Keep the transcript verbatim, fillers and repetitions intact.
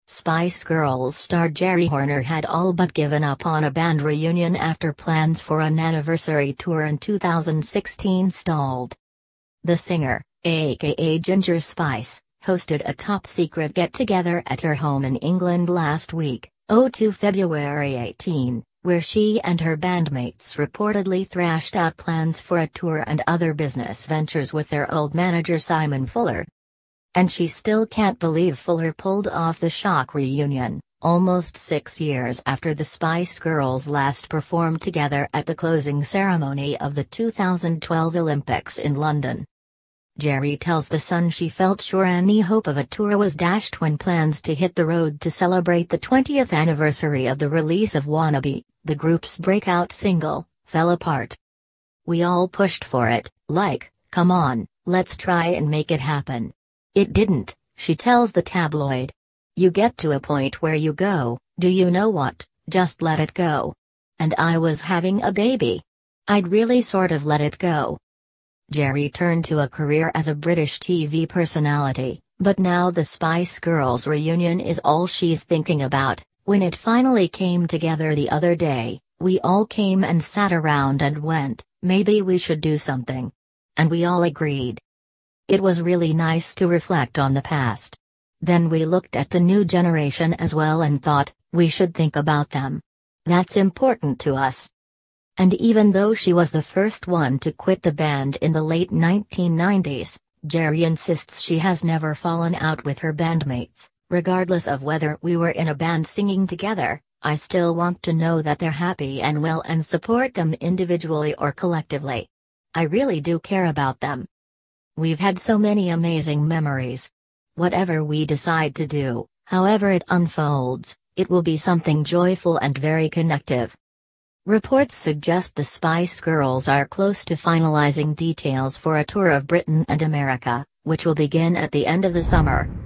Spice Girls star Geri Horner had all but given up on a band reunion after plans for an anniversary tour in two thousand sixteen stalled. The singer, aka Ginger Spice, hosted a top-secret get-together at her home in England last week, oh two February eighteenth, where she and her bandmates reportedly thrashed out plans for a tour and other business ventures with their old manager Simon Fuller. And she still can't believe Fuller pulled off the shock reunion, almost six years after the Spice Girls last performed together at the closing ceremony of the two thousand twelve Olympics in London. Geri tells The Sun she felt sure any hope of a tour was dashed when plans to hit the road to celebrate the twentieth anniversary of the release of Wannabe, the group's breakout single, fell apart. "We all pushed for it, like, come on, let's try and make it happen. It didn't," she tells the tabloid. "You get to a point where you go, do you know what, just let it go. And I was having a baby. I'd really sort of let it go." Geri turned to a career as a British T V personality, but now the Spice Girls reunion is all she's thinking about. "When it finally came together the other day, we all came and sat around and went, maybe we should do something. And we all agreed. It was really nice to reflect on the past. Then we looked at the new generation as well and thought, we should think about them. That's important to us." And even though she was the first one to quit the band in the late nineteen nineties, Geri insists she has never fallen out with her bandmates. "Regardless of whether we were in a band singing together, I still want to know that they're happy and well and support them individually or collectively. I really do care about them. We've had so many amazing memories. Whatever we decide to do, however it unfolds, it will be something joyful and very connective." Reports suggest the Spice Girls are close to finalizing details for a tour of Britain and America, which will begin at the end of the summer.